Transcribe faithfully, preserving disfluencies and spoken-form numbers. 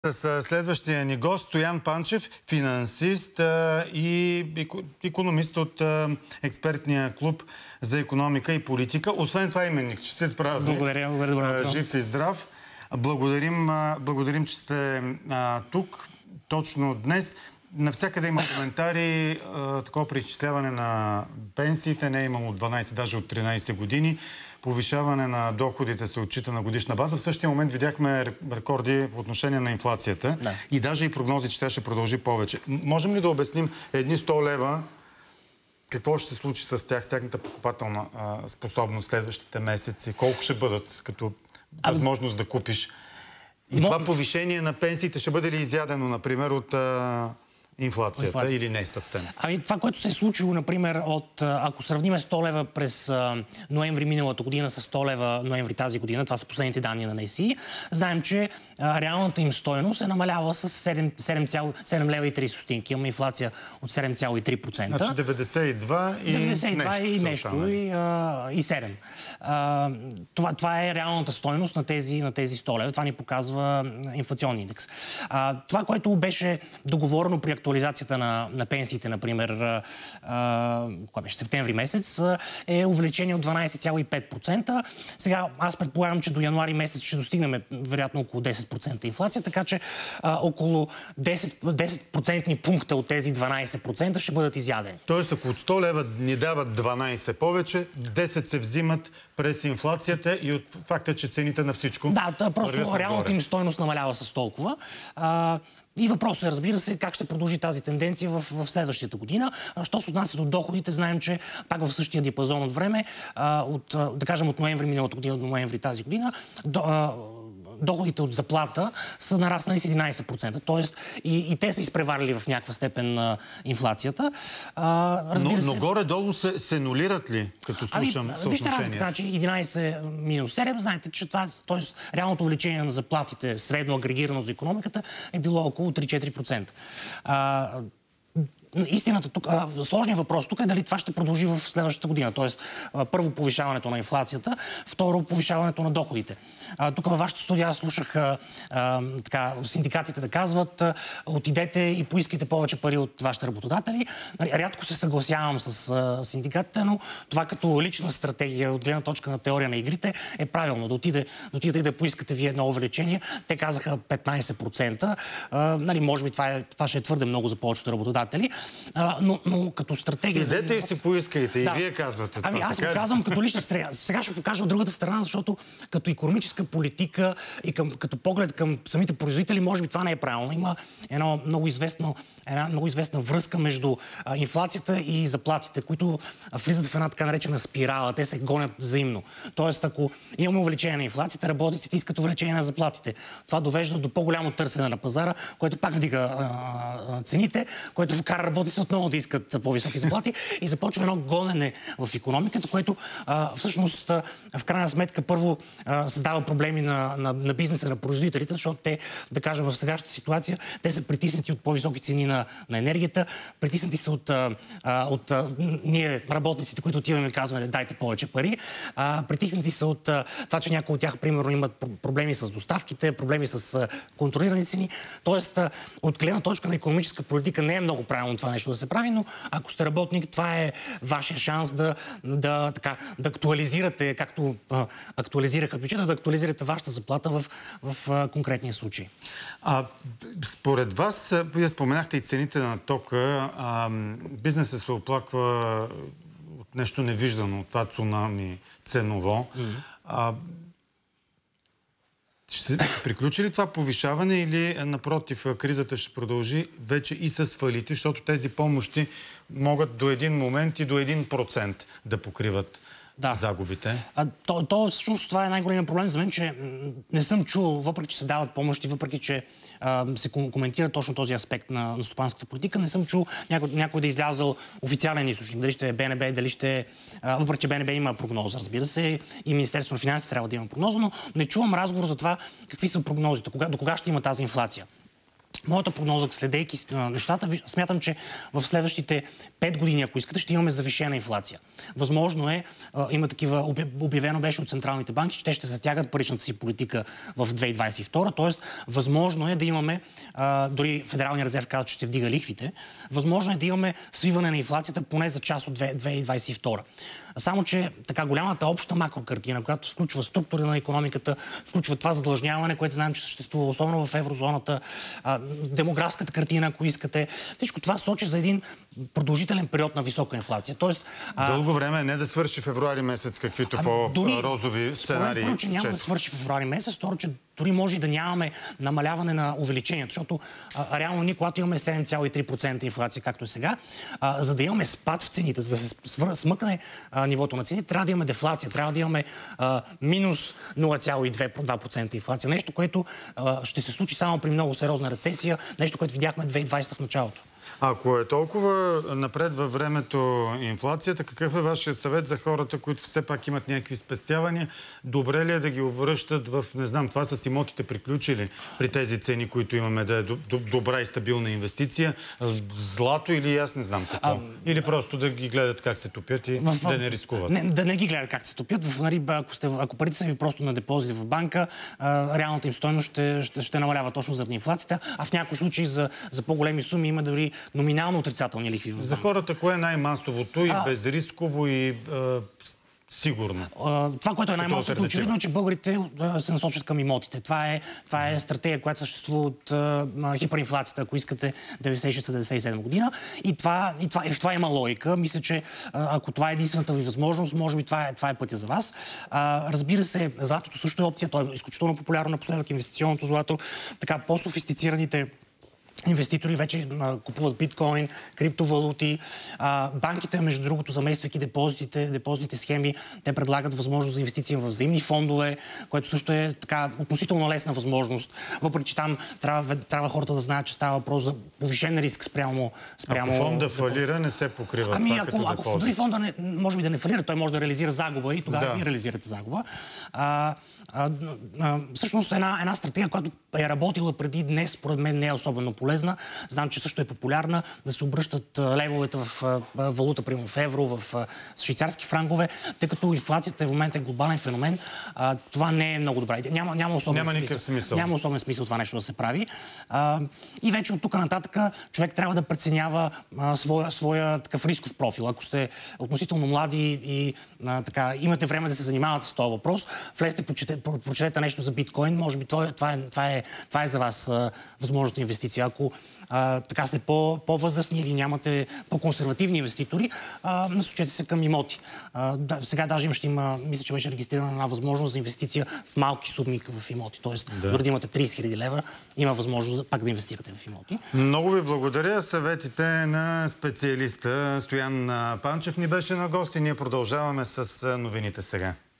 С следващия ни гост Стоян Панчев, финансист а, и икономист от а, експертния клуб за икономика и политика. Освен това, именник, честит празник. Благодаря, благодаря. Жив и здрав. Благодарим, а, благодарим че сте а, тук точно днес. Навсякъде има коментари, а, такова преизчисляване на пенсиите. Не е имало дванайсет, даже от тринайсет години. Повишаване на доходите се отчита на годишна база. В същия момент видяхме рекорди по отношение на инфлацията. Да. И даже и прогнози, че тя ще продължи повече. Можем ли да обясним едни сто лева, какво ще се случи с тях, с тяхната покупателна а, способност следващите месеци? Колко ще бъдат като възможност да купиш? И Но... това повишение на пенсиите ще бъде ли изядено, например, от... А... Инфлацията, Инфлация. Или не съвсем? Ами това, което се е случило, например, от, ако сравниме сто лева през а, ноември миналата година с сто лева ноември тази година, това са последните данни на НСИ, знаем, че а, реалната им стойност е намаляла с седем лева и трийсет стотинки. Имаме инфлация от седем цяло и три процента. Значи деветдесет и два и деветдесет и два нещо. И, нещо и, а, и седем. А, това, това е реалната стойност на тези, на тези сто лева. Това ни показва инфлационния индекс. А, това, което беше договорено при актуализацията на, на пенсиите, например, а, кога беше, септември месец, е увеличение от дванайсет цяло и пет процента. Сега аз предполагам, че до януари месец ще достигнем вероятно около десет процента инфлация, така че а, около десет процентни пункта от тези дванайсет процента ще бъдат изядени. Тоест, ако от сто лева ни дават дванайсет повече, десет се взимат през инфлацията и от факта, че цените на всичко... Да, да просто реалната им стойност намалява с толкова. А, И въпросът е, разбира се, как ще продължи тази тенденция в, в следващата година. Що се отнася до доходите, знаем, че пак в същия диапазон от време, а, от, а, да кажем от ноември миналата година до ноември тази година, до, а, доходите от заплата са нараснали с единайсет процента. Тоест и, и те са изпреварили в някаква степен а, инфлацията. А, разбира но, се... но горе-долу се, се нулират ли, като слушам ами, съотношение? Вижте разлика, значи единайсет минус седем, знаете, че това, т.е. реалното увеличение на заплатите, средно агрегирано за икономиката, е било около три-четири процента. А, Истината тук, сложният въпрос тук е дали това ще продължи в следващата година. Тоест, първо повишаването на инфлацията, второ повишаването на доходите. Тук във вашата студия аз слушах а, а, така, синдикатите да казват, а, отидете и поискайте повече пари от вашите работодатели. Рядко се съгласявам с а, синдикатите, но това като лична стратегия от гледна точка на теория на игрите е правилно. Да отиде, да, отиде и да поискате вие едно увеличение. Те казаха петнайсет процента. А, нали, може би това, е, това ще е твърде много за повечето работодатели. А, но, но като стратегия... Идете и си поискайте, да. И вие казвате това. Ами аз го казвам като лична страна. Сега ще покажа от другата страна, защото като икономическа политика и към, като поглед към самите производители, може би това не е правилно. Има едно много известно, една много известна връзка между а, инфлацията и заплатите, които а, влизат в една така наречена спирала. Те се гонят взаимно. Тоест, ако имаме увеличение на инфлацията, работниците искат увеличение на заплатите. Това довежда до по-голямо търсене на пазара, което пак вдига а, а, цените, което кара работниците отново да искат по-високи заплати и започва едно гонене в икономиката, което а, всъщност а, в крайна сметка първо а, създава проблеми на, на, на бизнеса, на производителите, защото те, да кажем, в сегашната ситуация, те са притиснати от по-високи цени на, на енергията, притиснати са от, а, от а, ние, работниците, които отиваме и казваме, дайте повече пари, а, притиснати са от а, това, че някои от тях, примерно, имат проблеми с доставките, проблеми с а, контролирани цени. Тоест, а, от гледна точка на икономическа политика не е много правилно това нещо да се прави, но ако сте работник, това е вашия шанс да, да, така, да актуализирате, както а, актуализираха бюджета, да актуализирате вашата заплата в, в а, конкретния случай. А според вас, вие споменахте и цените на тока, а, бизнесът се оплаква от нещо невиждано, от това цунами ценово. Mm-hmm. А, ще приключи ли това повишаване или напротив, кризата ще продължи вече и с фалити, защото тези помощи могат до един момент и до един процент да покриват да. загубите? А, то, то всъщност това е най-големият проблем за мен, че не съм чул, въпреки че се дават помощи, въпреки че а, се коментира точно този аспект на, на стопанската политика, не съм чул някой, някой да е излязъл официален източник. Дали ще е БНБ, дали ще е... Въпреки че БНБ има прогноза, разбира се, и Министерството на финансите трябва да има прогноза, но не чувам разговор за това какви са прогнозите, кога, до кога ще има тази инфлация. Моята прогноза, следейки нещата, смятам, че в следващите пет години, ако искате, ще имаме завишена инфлация. Възможно е, има такива, обявено беше от централните банки, че те ще затягат паричната си политика в две хиляди двадесет и втора, т.е. възможно е да имаме, дори Федералния резерв казва, че ще вдига лихвите, възможно е да имаме свиване на инфлацията поне за част от две хиляди двадесет и втора. Само, че така голямата обща макрокартина, която включва структура на икономиката, включва това задлъжняване, което знаем, че съществува особено в еврозоната, демографската картина, ако искате. Всичко това сочи за един продължителен период на висока инфлация. Тоест, дълго време е не да свърши февруари месец, каквито по-розови сценарии. Първо, че няма да свърши февруари месец, второ, че дори може да нямаме намаляване на увеличението, защото а, реално ние, когато имаме седем цяло и три процента инфлация, както е сега, а, за да имаме спад в цените, за да се смъкне а, нивото на цените, трябва да имаме дефлация, трябва да имаме а, минус нула цяло и две процента инфлация. Нещо, което а, ще се случи само при много сериозна рецесия, нещо, което видяхме две хиляди и двадесета в началото. Ако е толкова напред във времето инфлацията, какъв е вашия съвет за хората, които все пак имат някакви спестявания? Добре ли е да ги обръщат в, не знам, това с имотите приключили при тези цени, които имаме, да е добра и стабилна инвестиция? Злато или аз не знам какво? А, или просто да ги гледат как се топят и в, да не рискуват? Не, да не ги гледат как се топят. В, нали, ако, сте, ако парите са ви просто на депозит в банка, а, реалната им стойност ще, ще, ще намалява точно заради инфлацията, а в някои случаи за, за по-големи суми има дори номинално отрицателни лихви в банка. За хората, кое е най-масовото и а... безрисково и а, сигурно? А, това, което е най-масовото, очевидно, че българите а, се насочат към имотите. Това е, това е стратегия, която съществува от а, хиперинфлацията, ако искате, деветдесет и шеста деветдесет и седма година. И това, и това, и в това има логика. Мисля, че а, ако това е единствената ви възможност, може би това е, това е пътя за вас. А, разбира се, златото също е опция. То е изключително популярно напоследък, инвестиционното злато. Така, по-софистицираните инвеститори вече а, купуват биткоин, криптовалути. А, банките, между другото, замествайки депозитите, депозитните схеми, те предлагат възможност за инвестиции в взаимни фондове, което също е така относително лесна възможност. Въпреки че там трябва, трябва хората да знаят, че става въпрос за повишен риск спрямо... спрямо ако фонда фалира, не се покрива ами, това ако, като ако депозит. Дори фонда не, може би да не фалира, той може да реализира загуба и тогава да. ви реализирате загуба. А, а, а, всъщност една, една стратегия, която е работила преди днес, според мен не е особено полезна. Знам, че също е популярна да се обръщат левовете в валута, примерно в евро, в швейцарски франкове, тъй като инфлацията в момента е глобален феномен. А, това не е много добра идея. Няма, няма, особен, няма смисъл. смисъл. Няма особен смисъл това нещо да се прави. А, и вече от тук нататък човек трябва да преценява а, своя, своя такъв рисков профил. Ако сте относително млади и а, така, имате време да се занимавате с този въпрос, влезте, прочетете, прочетете нещо за биткоин, може би това, това, е, това, е, това е за вас а, възможната инвестиция. Ако а, така сте по, по-възрастни или нямате по-консервативни инвеститори, а, насочете се към имоти. А, да, сега даже ще има, мисля, че беше регистрирана една възможност за инвестиция в малки суми в имоти. Тоест, да. Дори да имате тридесет хиляди лева, има възможност пак да инвестирате в имоти. Много ви благодаря. Съветите на специалиста Стоян Панчев ни беше на гости. Ние продължаваме с новините сега.